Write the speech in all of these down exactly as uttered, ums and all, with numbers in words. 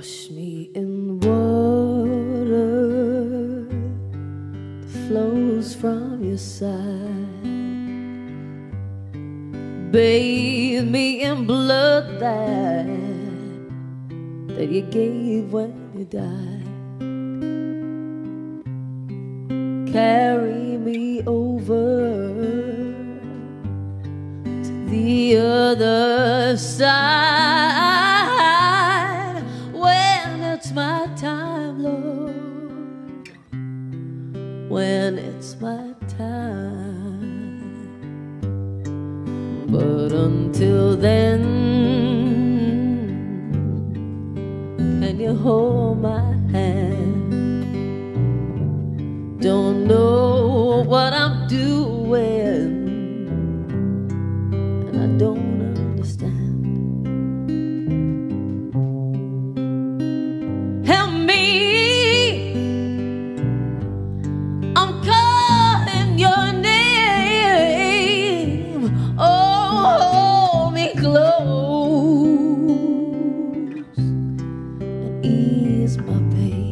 Wash me in water that flows from your side. Bathe me in blood that, that you gave when you died. Carry me over to the other side when it's my time, Lord, when it's my time. But until then, can you hold my hand? Don't know what I'm doing, and I don't understand. Help me, I'm calling your name. Oh, hold me close and ease my pain.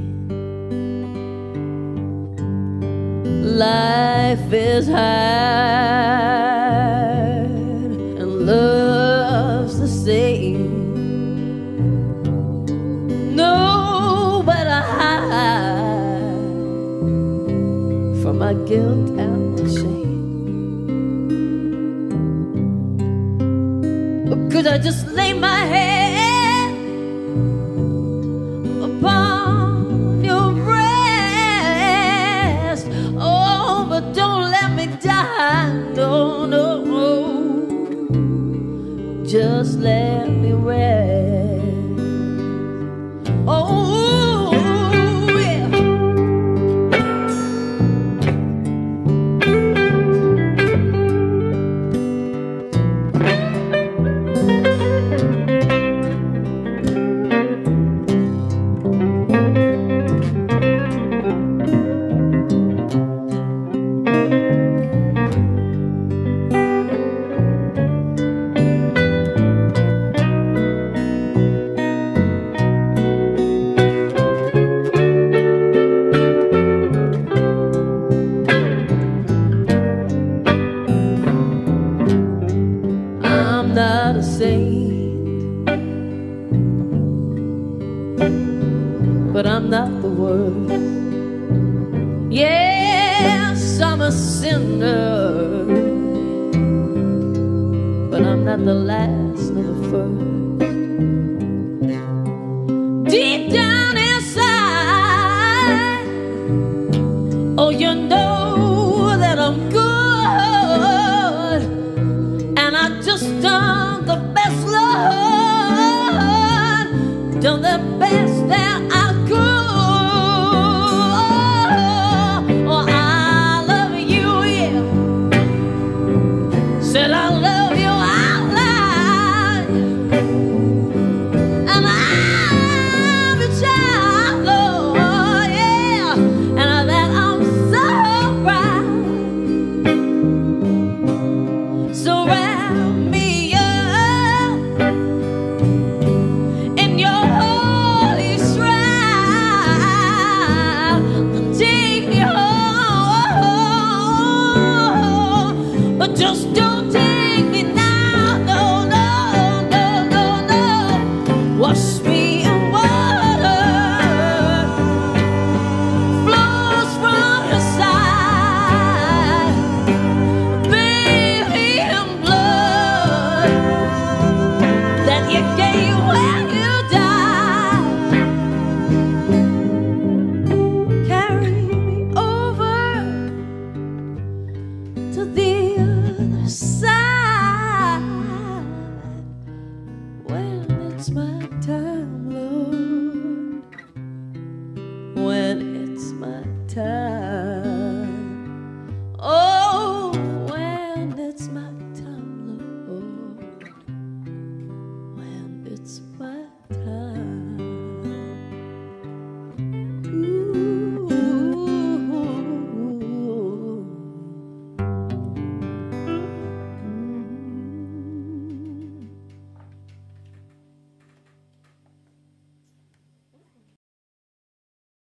Life is hard and love's the same. No better hide from my guilt and shame. Could I just lay my head upon your breast? Oh, but don't let me die. No, no, no. Just let me rest. Oh, yeah. I'm not a saint, but I'm not the worst. Yes, I'm a sinner, but I'm not the last nor the first. Deep down inside, oh, you know that I'm good. Just done the best, Lord, done the best that I could. Oh, I love you, yeah. Said I love you.